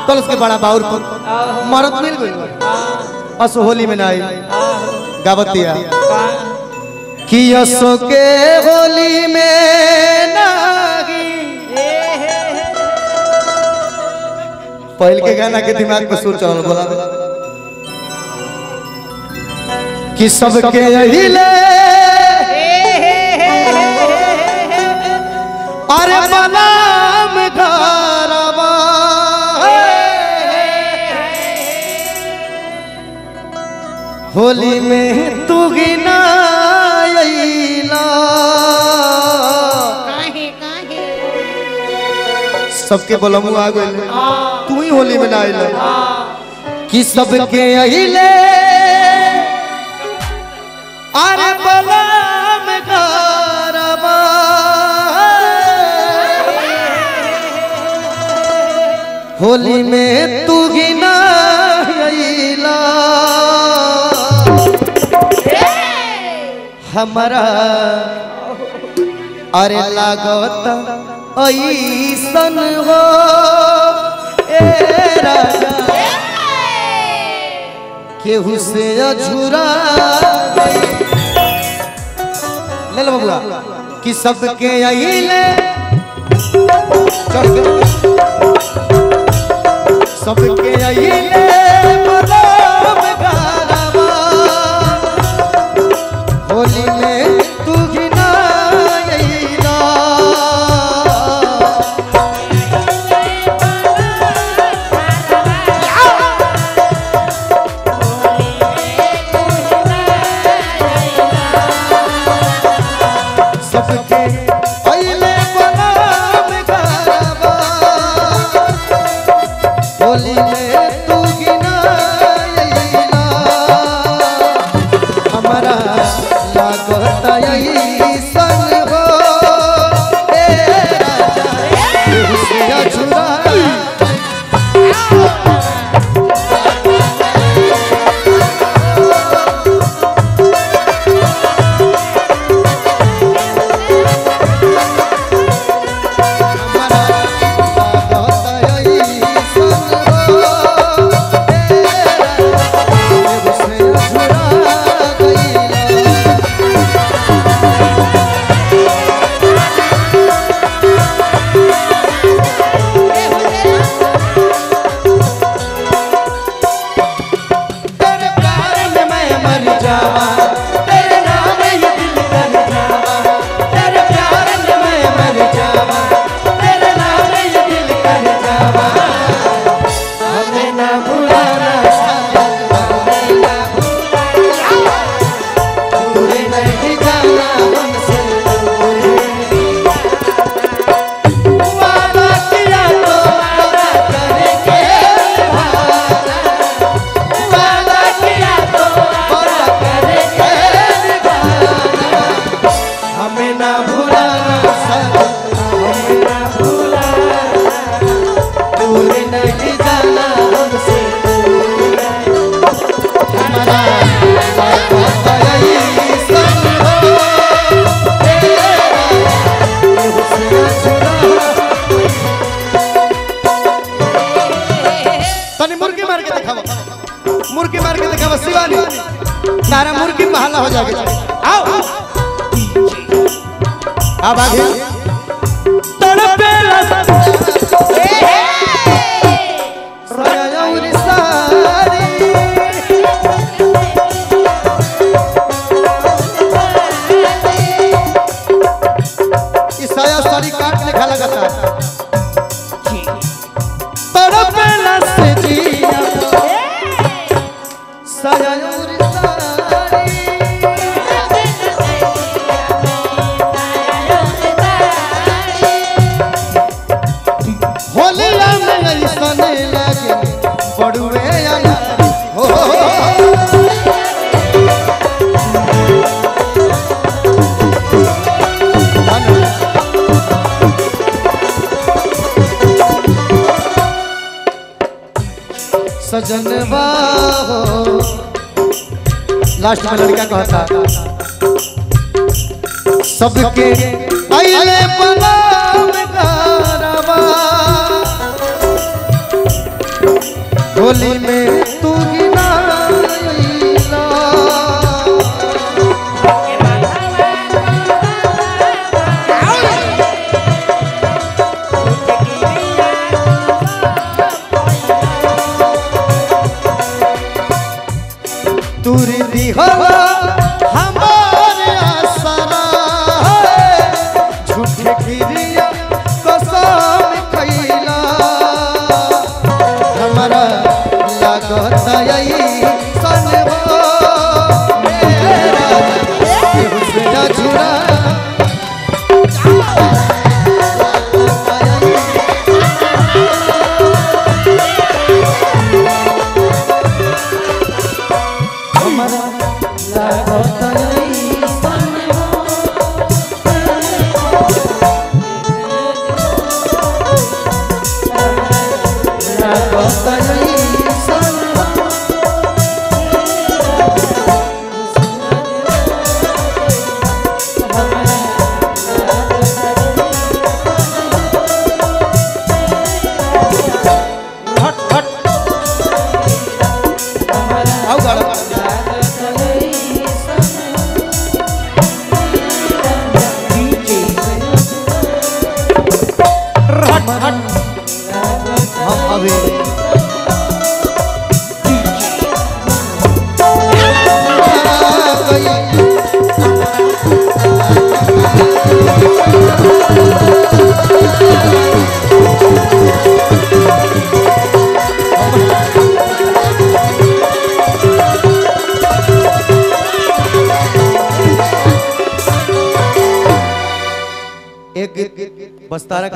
कल उसके बड़ा बाउर पर मरद मिल गई असो होली में नाई गावतिया कि असो के होली में नागी पहल के गाना के दिमाग में सुर चल बोला कि सबके यही ले अरे बलाम घरवा होली में तू गिना सबके बोलमु आ गए तू ही होली में ना आइला कि सबके अइले अरे बलाम घरवा होली में तू गिना अइला हमारा अरे लागत ऐसन हो ए राजा केहू से अझुरा ले लो बबुआ कि सबके अइले सबके अइले बलाम घरवा होली में तू गिना अइला सबके अइले बलाम घरवा होली में तू गिना अइला हमारा लागत ऐसन हो ए राजा केहू से अझुरा मुर्गी मार के देखा शिवानी तारा मुर्गी महला हो जाएगा आओ अब आगे तड़पेला सयाउरी सारी इस साया सारी काट के खा लगाता तड़पेला से जिया सयाउरी सारी होलिया में ऐसन लगे बड़ुए अनारी हो सजनवा हो लास्ट में लड़का कहता सबके अइले बलाम घरवा होली में तू गिना तुरी दिहला हमारे आसरा झूठे गिरिया कसम खैला हमारा लागत सन हो मेरा हुस्न झुरा एक बस्तारा